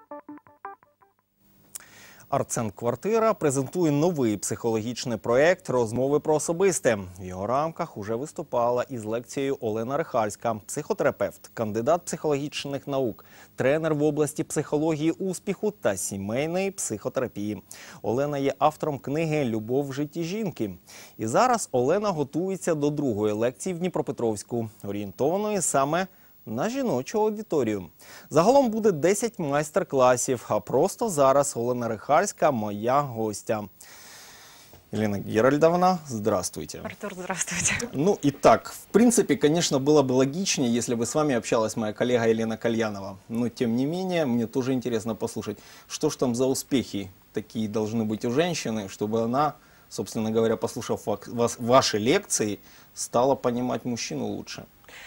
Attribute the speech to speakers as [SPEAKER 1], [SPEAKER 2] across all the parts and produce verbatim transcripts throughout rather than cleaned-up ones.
[SPEAKER 1] Арт-центр-квартира презентує новий психологічний проєкт «Розмови про особисте». В його рамках уже виступала із лекцією Олена Рихальська, психотерапевт, кандидат психологічних наук, тренер в області психології успіху та сімейної психотерапії. Олена є автором книги «Любов в житті жінки». І зараз Олена готується до другої лекції в Дніпропетровську, орієнтованої саме на жіночу аудиторію. Загалом буде десять майстер-класів, а просто зараз Олена Рихальська – моя гостя. Елена Геральдовна, здравствуйте.
[SPEAKER 2] Артур, здравствуйте.
[SPEAKER 1] Ну и так, в принципе, конечно, было бы логичнее, если бы с вами общалась моя коллега Елена Кальянова. Но, тем не менее, мне тоже интересно послушать, что ж там за успехи такие должны быть у женщины, чтобы она, собственно говоря, послушав вас, ваши лекции, стала понимать мужчину лучше.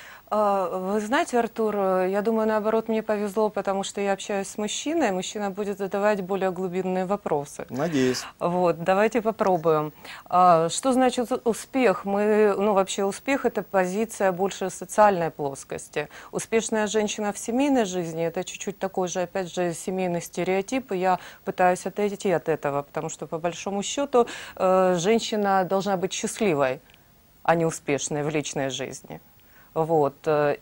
[SPEAKER 2] Вы знаете, Артур, я думаю, наоборот, мне повезло, потому что я общаюсь с мужчиной, мужчина будет задавать более глубинные вопросы.
[SPEAKER 1] Надеюсь.
[SPEAKER 2] Вот, давайте попробуем. Что значит успех? Мы, ну, вообще успех – это позиция больше социальной плоскости. Успешная женщина в семейной жизни – это чуть-чуть такой же, опять же, семейный стереотип, и я пытаюсь отойти от этого, потому что, по большому счету, женщина должна быть счастливой, а не успешной в личной жизни. Вот.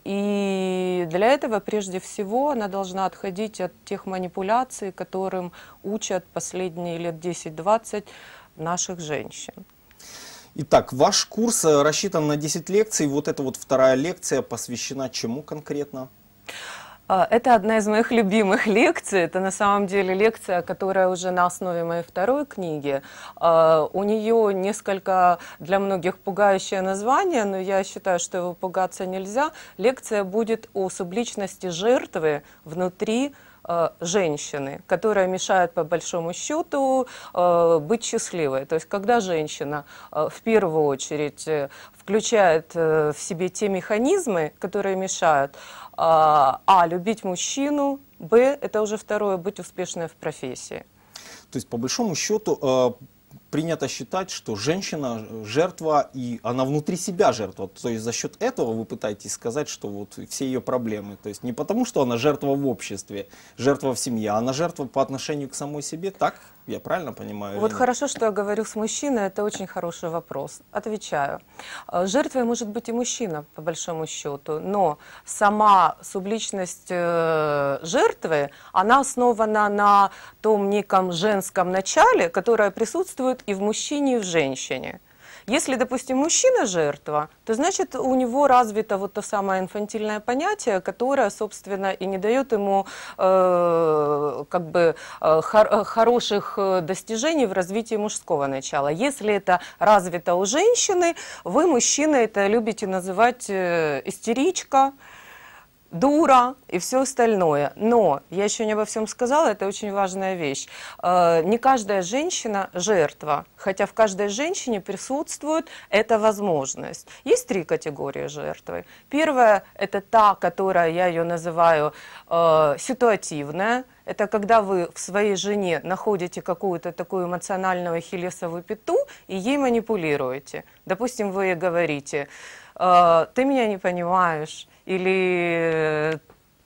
[SPEAKER 2] И для этого, прежде всего, она должна отходить от тех манипуляций, которым учат последние лет десять-двадцать наших женщин.
[SPEAKER 1] Итак, ваш курс рассчитан на десять лекций. Вот эта вот вторая лекция посвящена чему конкретно?
[SPEAKER 2] Это одна из моих любимых лекций. Это на самом деле лекция, которая уже на основе моей второй книги. У нее несколько для многих пугающее название, но я считаю, что его пугаться нельзя. Лекция будет о субличности жертвы внутри женщины, которая мешает, по большому счету, быть счастливой. То есть, когда женщина в первую очередь включает в себе те механизмы, которые мешают, а, любить мужчину, б, это уже второе, быть успешной в профессии.
[SPEAKER 1] То есть, по большому счету, принято считать, что женщина жертва, и она внутри себя жертва. То есть за счет этого вы пытаетесь сказать, что вот все ее проблемы. То есть не потому, что она жертва в обществе, жертва в семье, а она жертва по отношению к самой себе. Так? Я правильно понимаю?
[SPEAKER 2] Вот хорошо, что я говорю с мужчиной, это очень хороший вопрос. Отвечаю. Жертвой может быть и мужчина, по большому счету, но сама субличность жертвы, она основана на том неком женском начале, которое присутствует и в мужчине, и в женщине. Если, допустим, мужчина жертва, то значит у него развито вот то самое инфантильное понятие, которое, собственно, и не дает ему э, как бы э, хор хороших достижений в развитии мужского начала. Если это развито у женщины, вы, мужчина, это любите называть э, истеричка, дура и все остальное. Но я еще не обо всем сказала, это очень важная вещь. Не каждая женщина жертва, хотя в каждой женщине присутствует эта возможность. Есть три категории жертвы. Первая – это та, которая, я ее называю, ситуативная. Это когда вы в своей жене находите какую-то такую эмоциональную ахиллесовую пяту и ей манипулируете. Допустим, вы ей говорите: «Ты меня не понимаешь», или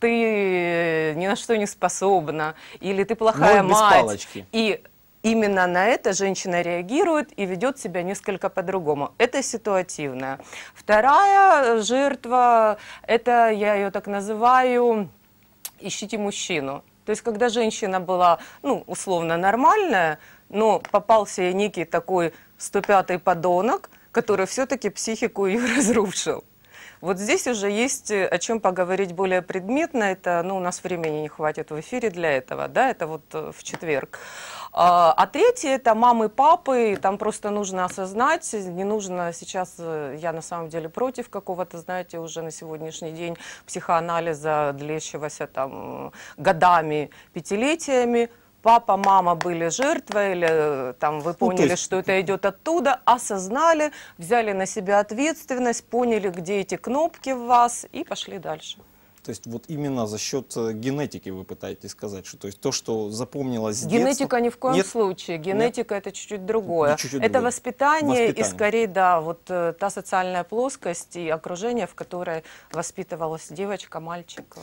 [SPEAKER 2] «ты ни на что не способна», или «ты плохая
[SPEAKER 1] Но без
[SPEAKER 2] мать».
[SPEAKER 1] палочки.
[SPEAKER 2] И именно на это женщина реагирует и ведет себя несколько по-другому. Это ситуативная. Вторая жертва, это, я ее так называю, ищите мужчину. То есть, когда женщина была, ну, условно нормальная, но попался ей некий такой сто пятый подонок, который все-таки психику ее разрушил. Вот здесь уже есть о чем поговорить более предметно. Это, ну, у нас времени не хватит в эфире для этого, да, это вот в четверг. А, а третье – это мамы, папы. Там просто нужно осознать, не нужно сейчас, я на самом деле против какого-то, знаете, уже на сегодняшний день психоанализа, длящегося там годами, пятилетиями. Папа, мама были жертвой, или там, вы поняли, ну, есть... что это идет оттуда, осознали, взяли на себя ответственность, поняли, где эти кнопки в вас, и пошли дальше.
[SPEAKER 1] То есть вот именно за счет генетики вы пытаетесь сказать, что то есть то, что запомнилось с
[SPEAKER 2] Генетика
[SPEAKER 1] детства...
[SPEAKER 2] ни в коем
[SPEAKER 1] Нет?
[SPEAKER 2] случае. Генетика Нет? это чуть-чуть другое. Чуть -чуть это
[SPEAKER 1] другое.
[SPEAKER 2] Воспитание,
[SPEAKER 1] воспитание, и
[SPEAKER 2] скорее, да, вот та социальная плоскость и окружение, в которой воспитывалась девочка, мальчик.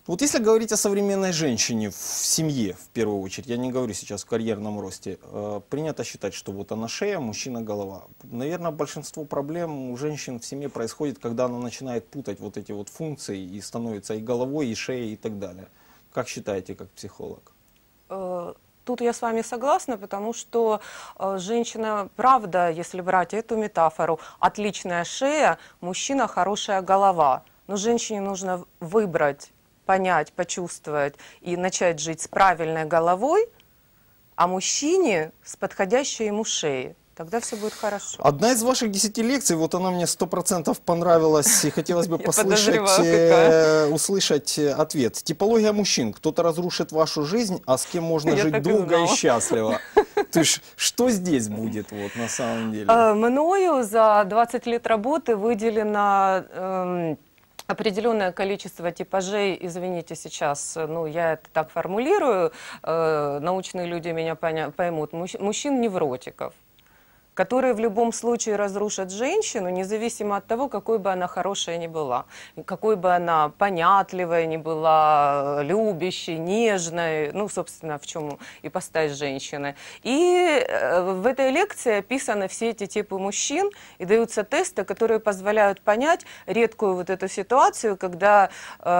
[SPEAKER 1] Вот если говорить о современной женщине в семье, в первую очередь, я не говорю сейчас в карьерном росте, э, принято считать, что вот она шея, мужчина голова. Наверное, большинство проблем у женщин в семье происходит, когда она начинает путать вот эти вот функции и становится и головой, и шеей, и так далее. Как считаете, как психолог?
[SPEAKER 2] Э, Тут я с вами согласна, потому что э, женщина, правда, если брать эту метафору, отличная шея, мужчина хорошая голова. Но женщине нужно выбрать, понять, почувствовать и начать жить с правильной головой, а мужчине с подходящей ему шеей. Тогда все будет хорошо.
[SPEAKER 1] Одна из ваших десяти лекций, вот она мне сто процентов понравилась, и хотелось бы
[SPEAKER 2] Я
[SPEAKER 1] послышать,
[SPEAKER 2] подозреваю,
[SPEAKER 1] э, услышать э, ответ. Типология мужчин. Кто-то разрушит вашу жизнь, а с кем можно
[SPEAKER 2] Я
[SPEAKER 1] жить
[SPEAKER 2] так и
[SPEAKER 1] долго и
[SPEAKER 2] знала.
[SPEAKER 1] счастливо. То есть, что здесь будет вот на самом деле?
[SPEAKER 2] Э, Мною за двадцать лет работы выделено эм, определенное количество типажей, извините сейчас, э, ну я это так формулирую, э, научные люди меня поня- поймут, мужч- мужчин-невротиков, которые в любом случае разрушат женщину, независимо от того, какой бы она хорошая ни была, какой бы она понятливая ни была, любящей, нежной, ну, собственно, в чем ипостась женщины. И э, в этой лекции описаны все эти типы мужчин, и даются тесты, которые позволяют понять редкую вот эту ситуацию, когда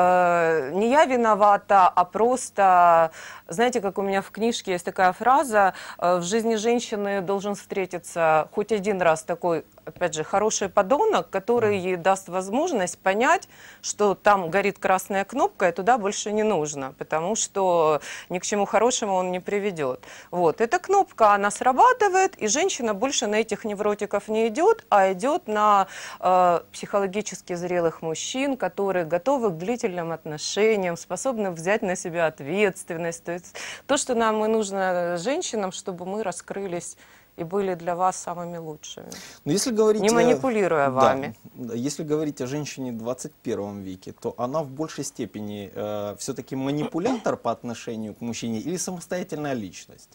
[SPEAKER 2] э, не я виновата, а просто, знаете, как у меня в книжке есть такая фраза, э, в жизни женщины должен встретиться хоть один раз такой, опять же, хороший подонок, который ей даст возможность понять, что там горит красная кнопка, и туда больше не нужно, потому что ни к чему хорошему он не приведет. Вот, эта кнопка, она срабатывает, и женщина больше на этих невротиков не идет, а идет на э, психологически зрелых мужчин, которые готовы к длительным отношениям, способны взять на себя ответственность. То есть то, что нам и нужно женщинам, чтобы мы раскрылись и были для вас самыми лучшими.
[SPEAKER 1] Но если говорить,
[SPEAKER 2] Не
[SPEAKER 1] э,
[SPEAKER 2] манипулируя
[SPEAKER 1] да,
[SPEAKER 2] вами.
[SPEAKER 1] да, если говорить о женщине в двадцать первом веке, то она в большей степени э, все-таки манипулятор по отношению к мужчине или самостоятельная личность?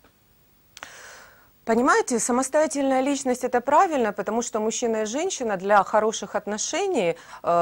[SPEAKER 2] Понимаете, самостоятельная личность – это правильно, потому что мужчина и женщина для хороших отношений,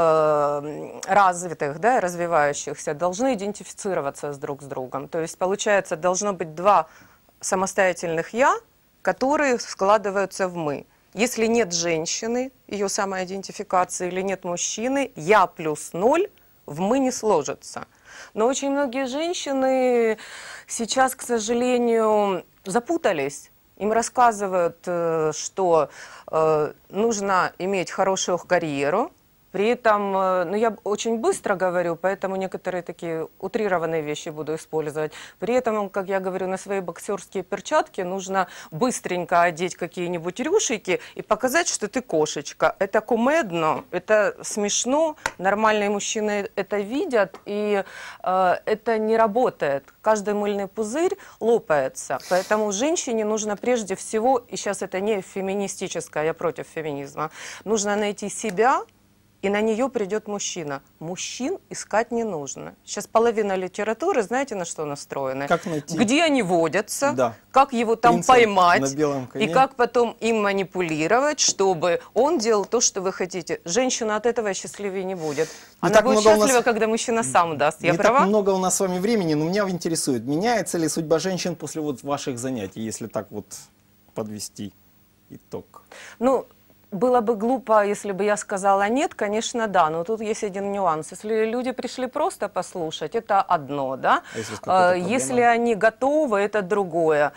[SPEAKER 2] э, развитых, да, развивающихся, должны идентифицироваться с друг с другом. То есть, получается, должно быть два самостоятельных «я», которые складываются в «мы». Если нет женщины, ее самоидентификации, или нет мужчины, «я» плюс ноль в «мы» не сложится. Но очень многие женщины сейчас, к сожалению, запутались. Им рассказывают, э, что э, нужно иметь хорошую карьеру. При этом, э, ну я очень быстро говорю, поэтому некоторые такие утрированные вещи буду использовать. При этом, как я говорю, на свои боксерские перчатки нужно быстренько одеть какие-нибудь рюшики и показать, что ты кошечка. Это кумедно, это смешно, нормальные мужчины это видят, и э, это не работает. Каждый мыльный пузырь лопается. Поэтому женщине нужно прежде всего, и сейчас это не феминистическое, я против феминизма, нужно найти себя, и на нее придет мужчина. Мужчин искать не нужно. Сейчас половина литературы, знаете, на что настроена?
[SPEAKER 1] Как найти?
[SPEAKER 2] Где они водятся,
[SPEAKER 1] Да.
[SPEAKER 2] как его там
[SPEAKER 1] Принца
[SPEAKER 2] поймать,
[SPEAKER 1] на белом коне.
[SPEAKER 2] и как потом им манипулировать, чтобы он делал то, что вы хотите. Женщина от этого счастливее не будет. Она
[SPEAKER 1] так
[SPEAKER 2] будет
[SPEAKER 1] много у нас-
[SPEAKER 2] счастлива, когда мужчина сам даст. Я
[SPEAKER 1] Не
[SPEAKER 2] права?
[SPEAKER 1] так много у нас с вами времени, но меня интересует, меняется ли судьба женщин после вот ваших занятий, если так вот подвести итог?
[SPEAKER 2] Ну, было бы глупо, если бы я сказала нет, конечно, да, но тут есть один нюанс. Если люди пришли просто послушать, это одно, да?
[SPEAKER 1] А если с какой-то
[SPEAKER 2] Э,
[SPEAKER 1] проблемой?
[SPEAKER 2] Если они готовы, это другое.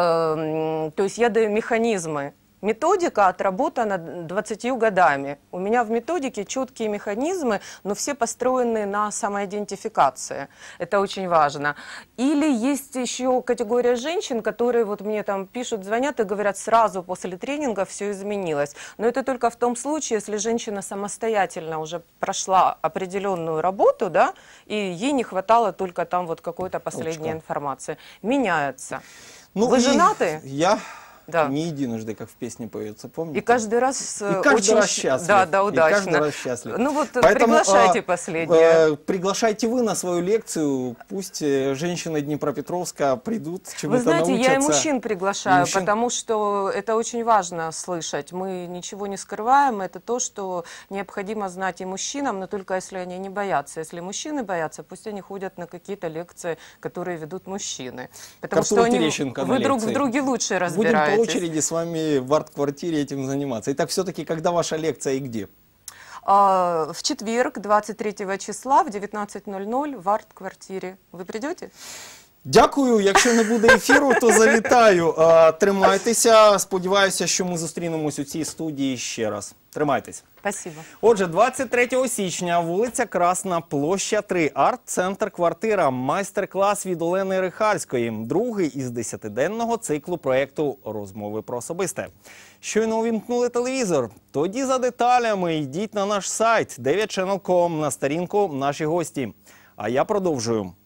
[SPEAKER 2] Э, То есть я даю механизмы. Методика отработана двадцатью годами. У меня в методике четкие механизмы, но все построены на самоидентификации. Это очень важно. Или есть еще категория женщин, которые вот мне там пишут, звонят и говорят, сразу после тренинга все изменилось. Но это только в том случае, если женщина самостоятельно уже прошла определенную работу, да, и ей не хватало только там вот какой-то последней
[SPEAKER 1] Точка.
[SPEAKER 2] информации. Меняется.
[SPEAKER 1] Ну
[SPEAKER 2] Вы
[SPEAKER 1] и
[SPEAKER 2] женаты?
[SPEAKER 1] Я
[SPEAKER 2] Да.
[SPEAKER 1] Не единожды, как в песне поется, помните?
[SPEAKER 2] И каждый раз,
[SPEAKER 1] И
[SPEAKER 2] э,
[SPEAKER 1] каждый
[SPEAKER 2] очень
[SPEAKER 1] раз
[SPEAKER 2] щ-
[SPEAKER 1] счастлив.
[SPEAKER 2] Да, да,
[SPEAKER 1] И
[SPEAKER 2] удачно.
[SPEAKER 1] каждый раз счастлив.
[SPEAKER 2] Ну вот э,
[SPEAKER 1] Поэтому,
[SPEAKER 2] приглашайте
[SPEAKER 1] а,
[SPEAKER 2] последнее.
[SPEAKER 1] э, приглашайте вы на свою лекцию, пусть э, женщины Днепропетровска придут, чему-то
[SPEAKER 2] Вы знаете,
[SPEAKER 1] научатся.
[SPEAKER 2] я и мужчин приглашаю,
[SPEAKER 1] Мужчин?
[SPEAKER 2] потому что это очень важно слышать. Мы ничего не скрываем, это то, что необходимо знать и мужчинам, но только если они не боятся. Если мужчины боятся, пусть они ходят на какие-то лекции, которые ведут мужчины. Потому
[SPEAKER 1] Артур
[SPEAKER 2] что они,
[SPEAKER 1] Терещенко на
[SPEAKER 2] вы друг в
[SPEAKER 1] лекции.
[SPEAKER 2] друге лучше
[SPEAKER 1] Будем
[SPEAKER 2] разбираетесь.
[SPEAKER 1] по очереди с вами в арт-квартире этим заниматься. Итак, все-таки, когда ваша лекция и где?
[SPEAKER 2] А, В четверг, двадцать третьего числа в девятнадцать ноль ноль в арт-квартире. Вы придете?
[SPEAKER 1] Дякую. Якщо не буде ефіру, то завітаю. А, Тримайтеся. Сподіваюся, що ми зустрінемось у цій студії ще раз. Тримайтесь.
[SPEAKER 2] Спасибо.
[SPEAKER 1] Отже, двадцять третього січня, вулиця Красна, площа три, арт-центр «Квартира», майстер-клас від Олени Рихальської, другий із десятиденного циклу проєкту «Розмови про особисте». Щойно увімкнули телевізор? Тоді за деталями йдіть на наш сайт дев'ять ченел крапка ком на сторінку «Наші гості». А я продовжую.